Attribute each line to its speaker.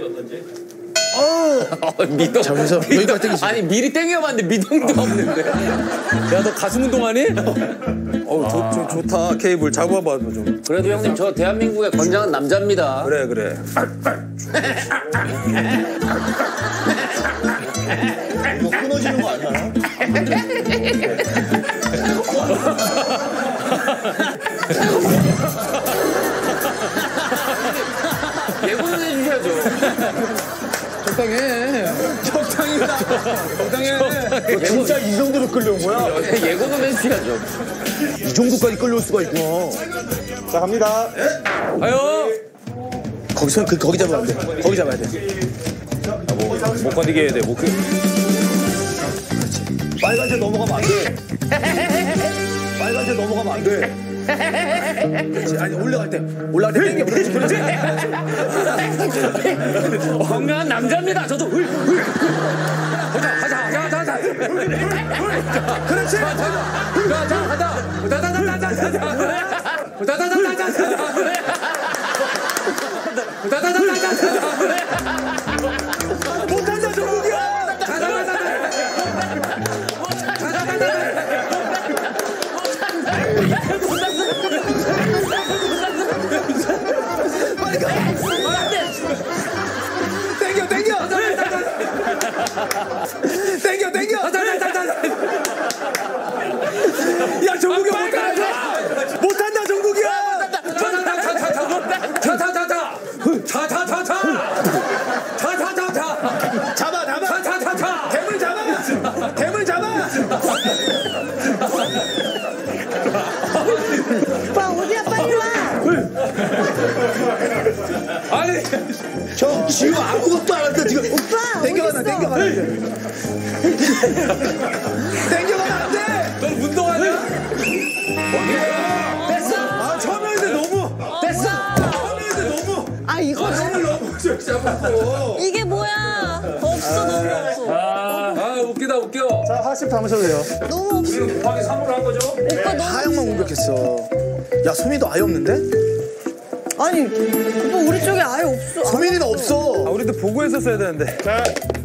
Speaker 1: 미동.
Speaker 2: 잠시만. 여기까지 땡기시.
Speaker 1: 아니 미리 땡겨봤는데 미동도 없는데.
Speaker 3: 야, 너 가슴 운동하니?
Speaker 2: 좋다. 케이블 잡아봐 좀.
Speaker 1: 그래도 형님 저 대한민국의 건장한 남자입니다.
Speaker 2: 그래.
Speaker 4: 이거 끊어지는 거 아니야?
Speaker 1: 예고는 해주셔야죠.
Speaker 3: 적당해.
Speaker 4: 진짜 이 정도로 끌려온 거야?
Speaker 1: 예고는 해주셔야죠.
Speaker 4: 이 정도까지 끌려올 수가 있구나. 자, 갑니다.
Speaker 3: 가요.
Speaker 2: 거기 잡으면 안 돼. 거기 잡아야 돼.
Speaker 3: 못 건드게 해야 돼. 못 그.
Speaker 4: 빨간색 넘어가면 안 돼. 빨간색 넘어가면 안 돼.
Speaker 2: 그렇지. 아니 올라갈 때 땡겨. 그렇지.
Speaker 1: 건강한 남자입니다. 저도 훌. 가자.
Speaker 2: 그렇지. 못한다 정국이야. 땡겨. 야 정국이 못한다 정국이야. 잡아. 대물 잡아.
Speaker 5: 오빠 어디야 빨리 와.
Speaker 3: 아니.
Speaker 4: 저 지금 아무것도 안 한다 지금.
Speaker 5: 오빠
Speaker 4: 땡겨가나. 땡겨가면 안 돼.
Speaker 3: 넌 운동하냐?
Speaker 5: 됐어.
Speaker 4: 아 처음에 했는데 너무.
Speaker 5: 됐어.
Speaker 4: 처음에 했는데 너무.
Speaker 5: 아 이거
Speaker 4: 너무 잡았고.
Speaker 5: 이게 뭐야? 없어 너무 없어.
Speaker 3: 아, 웃기다.
Speaker 4: 자, 하나씩 담으셔도 돼요.
Speaker 5: 너무 없어.
Speaker 3: 곱하기 3으로 한 거죠?
Speaker 5: 오빠 너무
Speaker 2: 하영만 공격했어. 야 소민이도 아예 없는데?
Speaker 5: 아니 오빠 우리 쪽에 아예 없어.
Speaker 2: 소민이는 없어.
Speaker 3: 우리도 보고 했었어야 되는데.
Speaker 4: 자,